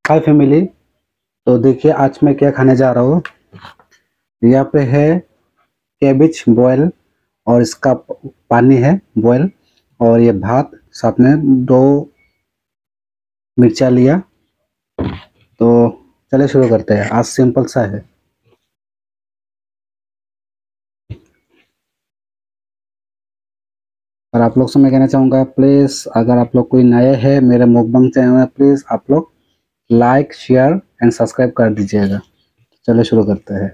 हाय family. तो देखिए आज मैं क्या खाने जा रहा हूँ। यहाँ पे है कैबिज बॉयल और इसका पानी है बॉयल, और ये भात, साथ में दो मिर्चा लिया। तो चलिए शुरू करते हैं। आज सिंपल सा है। और आप लोग से मैं कहना चाहूँगा, प्लीज़ अगर आप लोग कोई नए हैं मेरे मुकबंग चैनल में, प्लीज़ आप लोग लाइक शेयर एंड सब्सक्राइब कर दीजिएगा। चलिए शुरू करते हैं।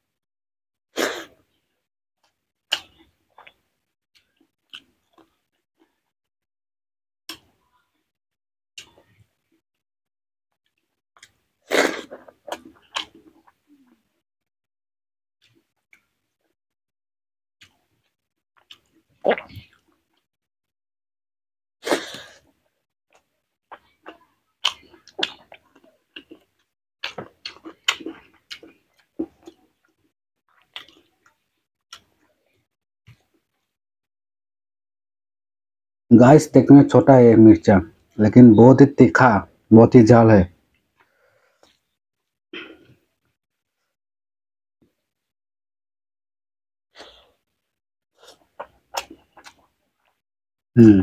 गाइस देखने में छोटा है मिर्चा, लेकिन बहुत ही तीखा, बहुत ही जाल है। हम्म।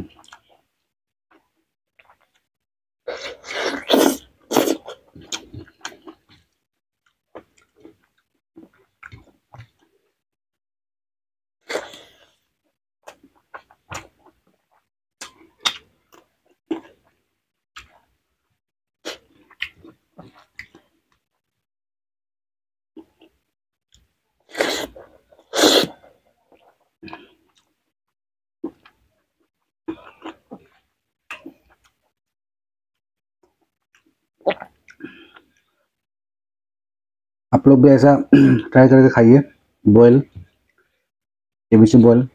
आप लोग भी ऐसा ट्राई करके खाइए। Boil, cabbage boil.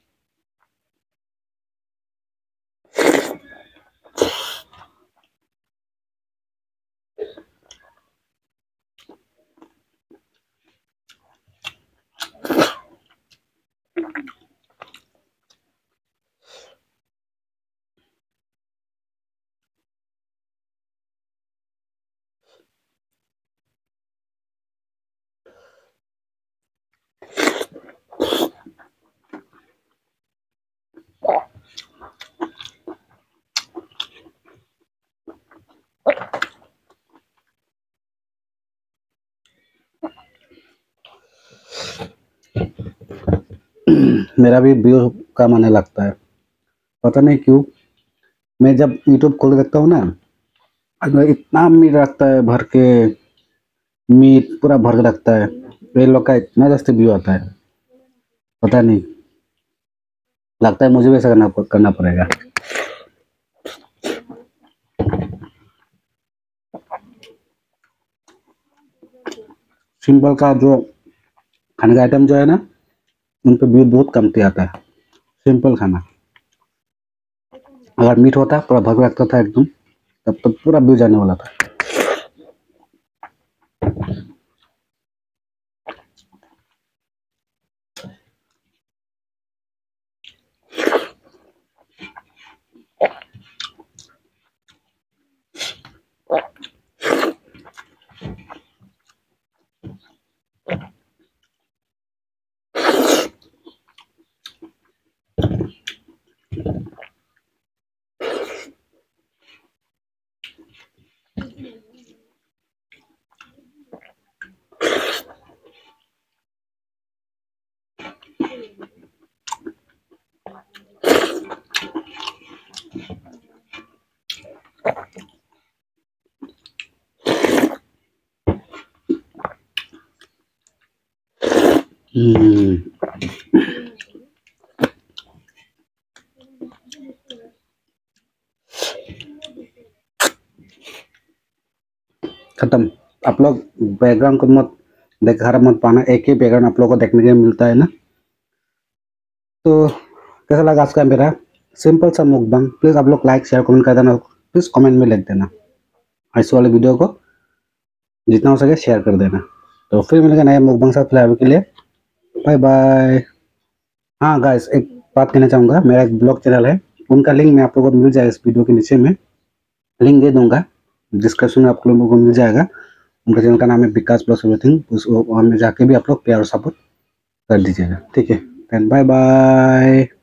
मेरा भी व्यू का आने लगता है, पता नहीं क्यों। मैं जब यूट्यूब खोल के देखता हूँ ना, अंदर इतना मीट रखता है भर के, मीट पूरा भर के रखता है। ये लोग का इतना जास्ती व्यू आता है, पता नहीं। लगता है मुझे भी ऐसा करना पड़ेगा। सिंपल का जो खाने का आइटम जो है ना, उन पे व्यू बहुत कमती आता है। सिंपल खाना, अगर मीट होता पूरा भर के रखता था एकदम, तब तो पूरा व्यू जाने वाला था। हम्म। खत्म। आप लोग बैकग्राउंड को मत देखा मत पाना, एक ही बैकग्राउंड आप लोग को देखने को मिलता है ना। तो कैसा लगा आज का मेरा सिंपल सा मुकबंग? प्लीज़ आप लोग लाइक शेयर कमेंट कर देना, प्लीज़ कमेंट में लिख देना। इस वाले वीडियो को जितना हो सके शेयर कर देना। तो फिर मिलेंगे नए मुकबंग साथ, फिलहाल के लिए बाय बाय। हाँ गाइस, एक बात कहना चाहूँगा, मेरा एक ब्लॉग चैनल है, उनका लिंक मैं आप लोगों को मिल जाएगा इस वीडियो के नीचे में, लिंक दे दूंगा। डिस्क्रिप्शन में आप लोगों को मिल जाएगा। उनका चैनल का नाम है विकास प्लस एवरीथिंग, उस वहाँ में जाके भी आप लोग प्यार और सपोर्ट कर दीजिएगा। ठीक है, बाय बाय।